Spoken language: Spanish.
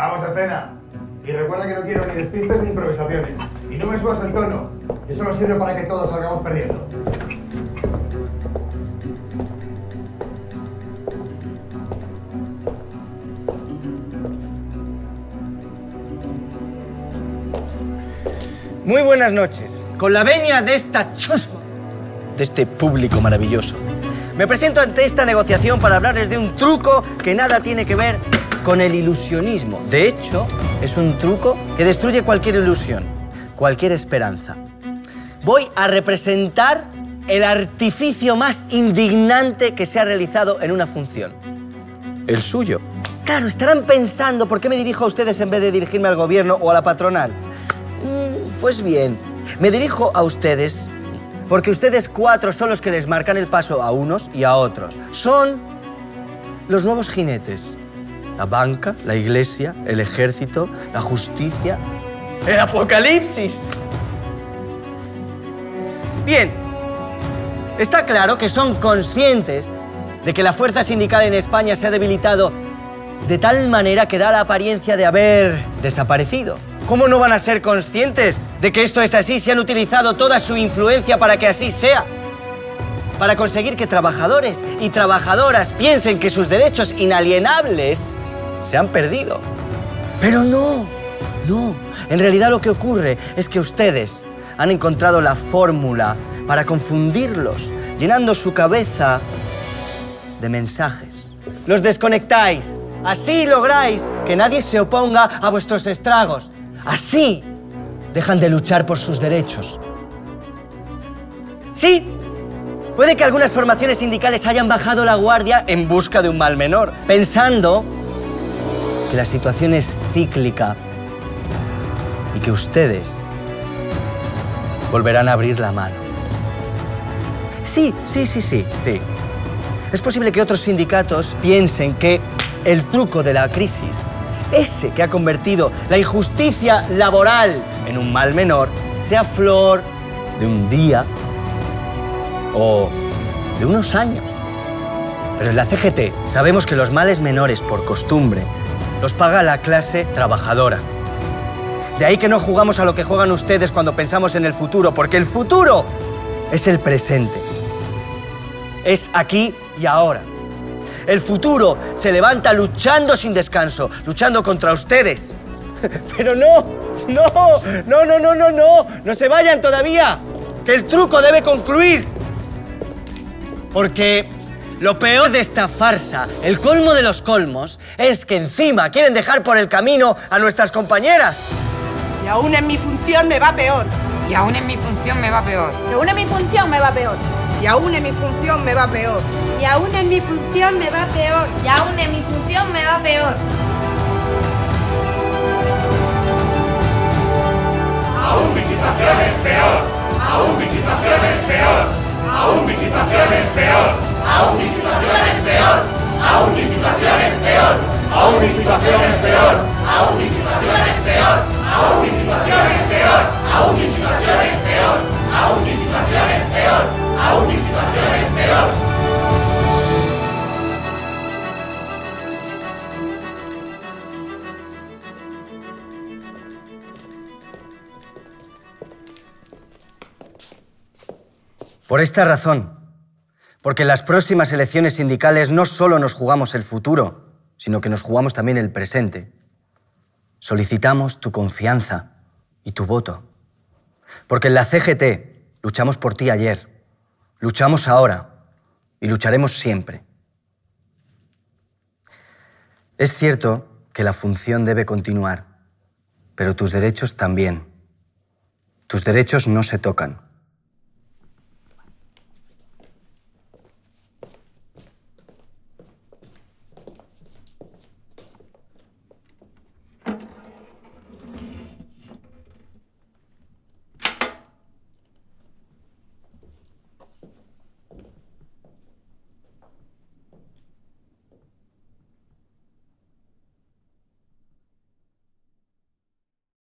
Vamos a escena. Y recuerda que no quiero ni despistes ni improvisaciones. Y no me subas el tono, que solo sirve para que todos salgamos perdiendo. Muy buenas noches. Con la venia de esta chusma, de este público maravilloso, me presento ante esta negociación para hablarles de un truco que nada tiene que ver con el ilusionismo. De hecho, es un truco que destruye cualquier ilusión, cualquier esperanza. Voy a representar el artificio más indignante que se ha realizado en una función. El suyo. Claro, estarán pensando por qué me dirijo a ustedes en vez de dirigirme al gobierno o a la patronal. Pues bien, me dirijo a ustedes porque ustedes cuatro son los que les marcan el paso a unos y a otros. Son los nuevos jinetes. La banca, la iglesia, el ejército, la justicia, el apocalipsis. Bien, está claro que son conscientes de que la fuerza sindical en España se ha debilitado de tal manera que da la apariencia de haber desaparecido. ¿Cómo no van a ser conscientes de que esto es así si han utilizado toda su influencia para que así sea? Para conseguir que trabajadores y trabajadoras piensen que sus derechos inalienables se han perdido. Pero no. En realidad lo que ocurre es que ustedes han encontrado la fórmula para confundirlos, llenando su cabeza de mensajes. Los desconectáis. Así lográis que nadie se oponga a vuestros estragos. Así dejan de luchar por sus derechos. Sí, puede que algunas formaciones sindicales hayan bajado la guardia en busca de un mal menor, pensando que la situación es cíclica y que ustedes volverán a abrir la mano. Sí. Es posible que otros sindicatos piensen que el truco de la crisis, ese que ha convertido la injusticia laboral en un mal menor, sea flor de un día o de unos años. Pero en la CGT sabemos que los males menores, por costumbre, los paga la clase trabajadora. De ahí que no jugamos a lo que juegan ustedes cuando pensamos en el futuro, porque el futuro es el presente. Es aquí y ahora. El futuro se levanta luchando sin descanso, luchando contra ustedes. Pero no se vayan todavía, que el truco debe concluir. Porque lo peor de esta farsa, el colmo de los colmos, es que encima quieren dejar por el camino a nuestras compañeras. Y aún en mi función me va peor. Y aún en mi función me va peor. Y aún en mi función me va peor. Y aún en mi función me va peor. Y aún en mi función me va peor. Y aún en mi función me va peor. Aún mi situación es peor. Aún mi situación es peor. Aún mi situación es peor. Aún mi situación es peor. Aún mi situación es peor. Aún mi situación es peor. Aún mi situación es peor. Aún mi situación es peor. Aún mi situación es peor. Aún mi situación es peor. Aún mi situación es peor. Por esta razón, porque en las próximas elecciones sindicales no solo nos jugamos el futuro, sino que nos jugamos también el presente, solicitamos tu confianza y tu voto. Porque en la CGT luchamos por ti ayer, luchamos ahora y lucharemos siempre. Es cierto que la función debe continuar, pero tus derechos también. Tus derechos no se tocan.